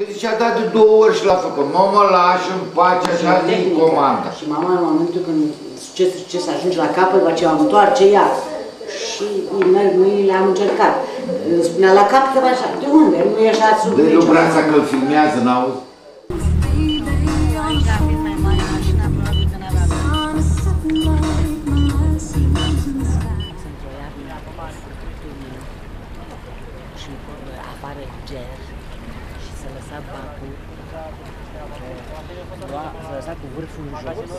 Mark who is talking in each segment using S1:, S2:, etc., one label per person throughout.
S1: și-a dat de 2 ori și l-a făcut. Mă lași în pace, așa din comanda.
S2: Și mama în momentul când ce să ajunge la capăt, după aceea am întoarce ea. Și merg mâinile, am încercat. Îmi spunea la cap că așa, de unde? Nu e așa sub
S1: de nu brața că îl filmează, n-auzi?
S2: Și apare ger și s-a lăsat bacul, s-a lăsat cu vârful în jos.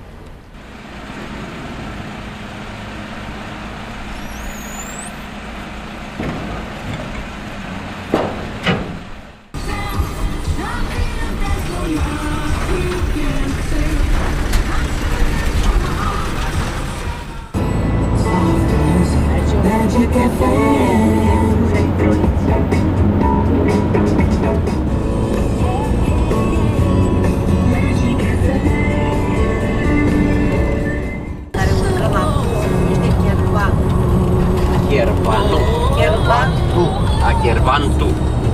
S3: Chervantu.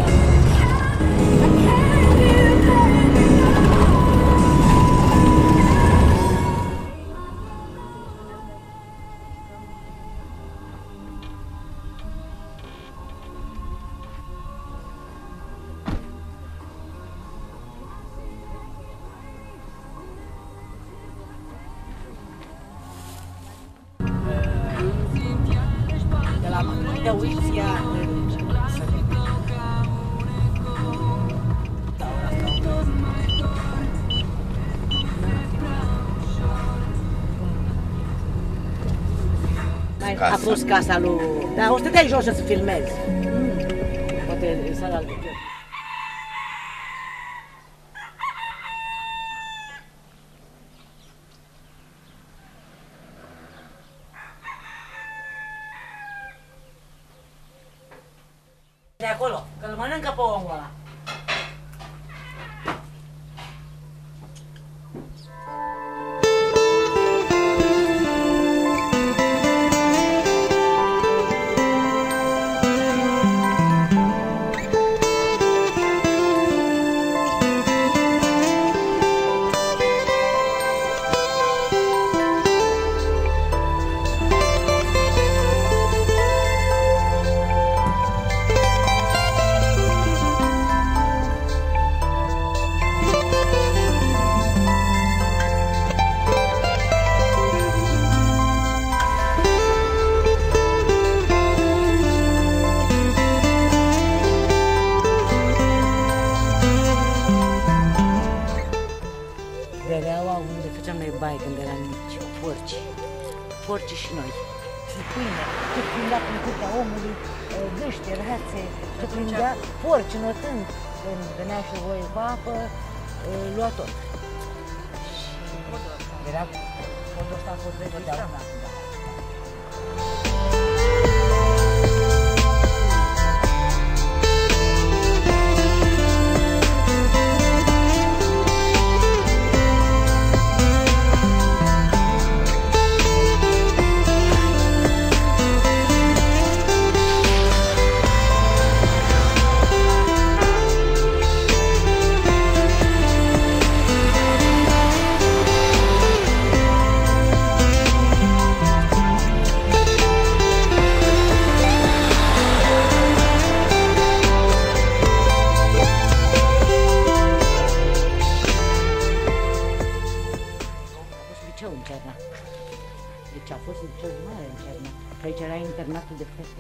S2: De la Uiția a fost casa lui... Dar o stăteai jos să filmezi. Poate sala lui... De acolo, că îl mănâncă pe omul ăla. Bereaua unde făceam noi baie când eram mici, porci și noi. Și pâine, ce prindea prin curtea omului, gâște, rațe, ce prindea porci notând. Când venea și voi cu apă, lua tot. Și era podul ăsta a fost de totdeauna. În Cerna. Deci a fost liceu mare în Cerna. Aici era internatul de fete.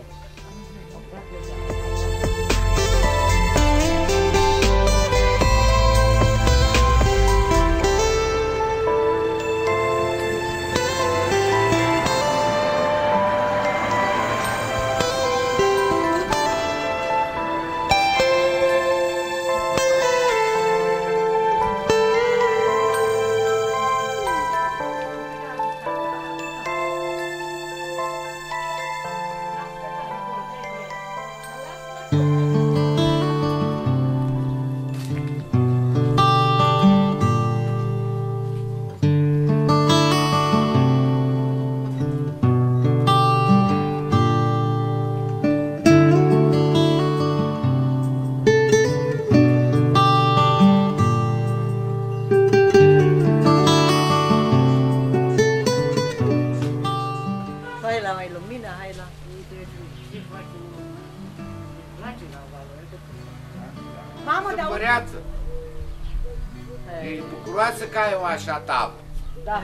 S1: așa tavă.
S2: Da.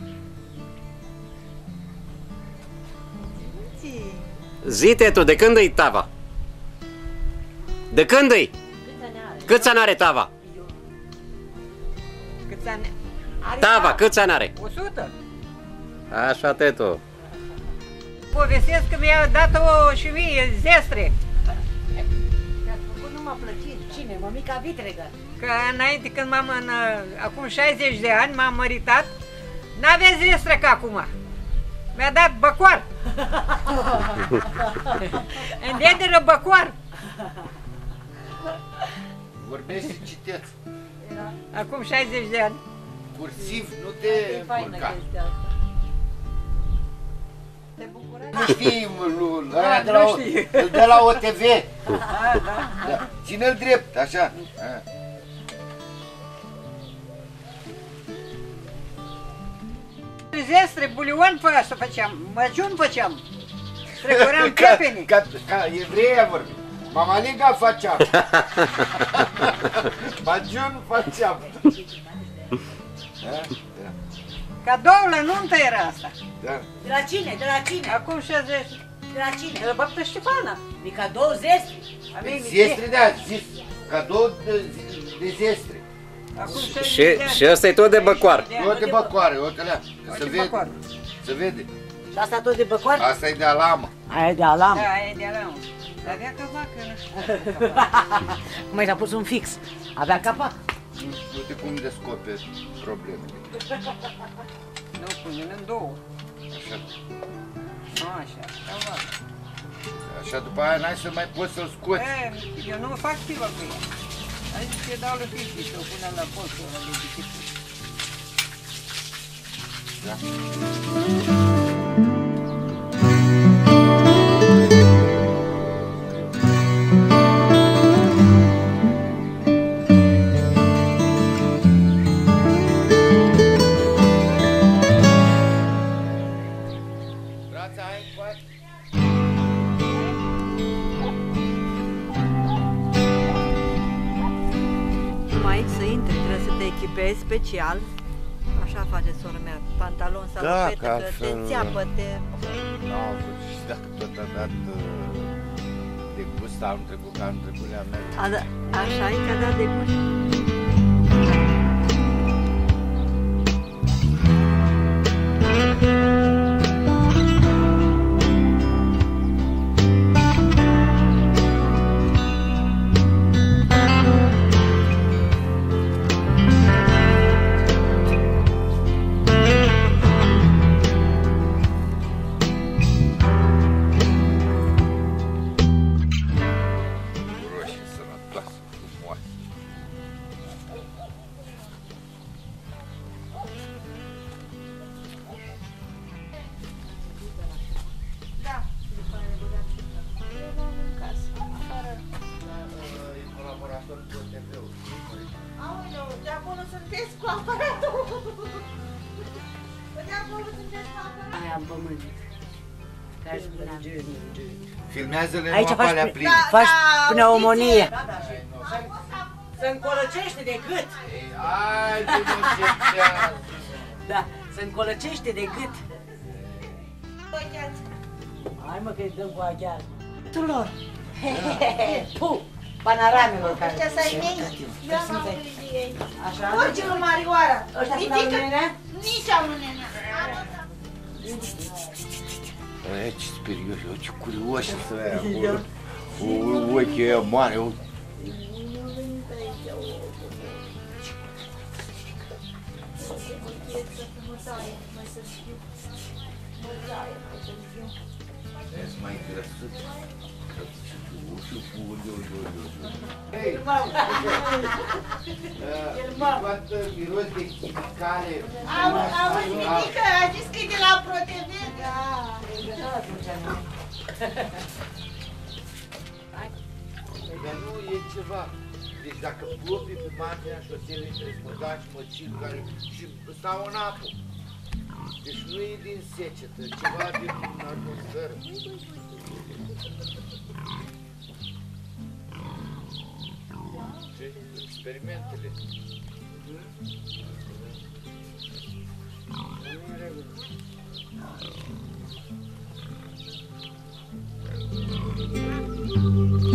S3: Zi-te tu, de când e tava? De când e? Câți ani are tava?
S4: Câți ani?
S3: Tava, câți ani are?
S4: 100.
S3: Așa te tu.
S4: Povestesc că mi-a dat-o și mie zestre.
S2: Nu m-a plătit. Cine? Mămica vitregă.
S4: Că înainte când acum 60 de ani m-am măritat, n-avea zestre ca acum. Mi-a dat băcoar. În lederă băcoar.
S1: Vorbești și citeți.
S4: Acum 60 de ani.
S1: Cursiv, nu te încurca. Nu știi, ăla de la OTV. Da. Ține-l drept, așa.
S4: Zestre, bulion pe asta făceam, măciun făceam. Trecuream pepeni.
S1: Ca evreia vorbi. Mamaliga făceam. Magiun făceam.
S4: Cadou la nuntă era asta.
S1: Da.
S2: De la cine? De la cine?
S4: Acum 60.
S2: De la cine?
S4: De la băptă Ștefana.
S2: E cadou zestri.
S1: Zestre, da, zis. Cadou de zestre.
S4: Acum 60 de ani.
S3: Și ăsta e tot de băcoar.
S1: Tot de băcoare, uite-lea. Se vede. Se vede.
S2: Și asta tot de băcoar?
S1: Asta e de alamă.
S2: Aia e de alam.
S4: Da, aia e de alam. Avea capac, nu știu.
S2: Mai s-a pus un fix. Avea capac.
S1: Uite cum descoperi problemele.
S4: Nu, pune în două.
S1: Așa.
S4: Așa, cam
S1: Așa, după aia n-ai să mai poți să-l scoți.
S4: eu nu fac stilă cu ea. Aici te dau la fiști și o punem la postul ăla de biciclă.
S1: Da.
S5: echipezi special, așa face sora mea, pantalon sau petă, că te țeapă, te...
S1: Nu, și dacă tot a dat de gust anul trecut, că anul trecut le-am mers.
S5: Așa e că a dat de gust.
S6: Aoleu, de acolo sunteți cu aparatul! De acolo sunteți cu aparatul!
S2: Aia în pământ. Care spuneam.
S1: Filmează-le
S2: Aici
S1: numai
S2: faci,
S1: pe alea pline.
S2: faci pneumonie. Se încolăcește de gât.
S1: Ai, de încercează!
S2: Da, se încolăcește de gât. Hai mă că-i dăm cu aghiar. Tuturor. Puh! Panoramelor care...
S6: Ăștia să-i mei, eu am avut ei.
S2: Așa?
S6: Originul Marioara.
S2: Ăștia sunt al nenea?
S6: Nici al nenea.
S1: Aia ce sperios, eu ce curioși să ai acolo. Ochii ăia mari, eu... Ești mai grăsut. Hei! Toată miros de chimicale.
S6: Auzi, Mitică, a zis că e de la ProTV.
S1: Dar nu e ceva. Deci dacă plopi pe marginea șoselei între Smăga și Măcin, care și stau în apă. Deci nu e din secetă, ceva din atmosferă. Ce? Experimentele.
S4: Mulțumim.